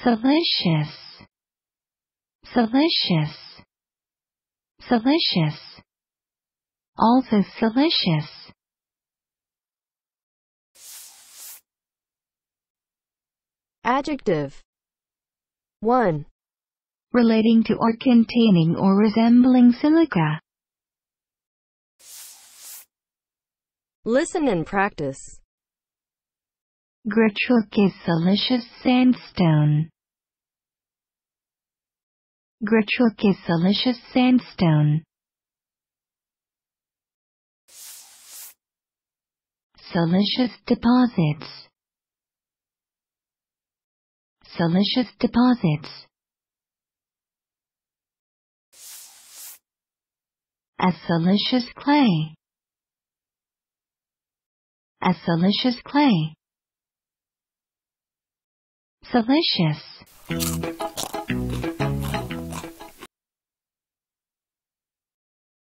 Siliceous, siliceous, siliceous, also siliceous. Adjective. 1. Relating to or containing or resembling silica. Listen and practice. Grichuk is siliceous sandstone. Grichuk is siliceous sandstone. Siliceous deposits. Siliceous deposits. A siliceous clay. A siliceous clay. Siliceous.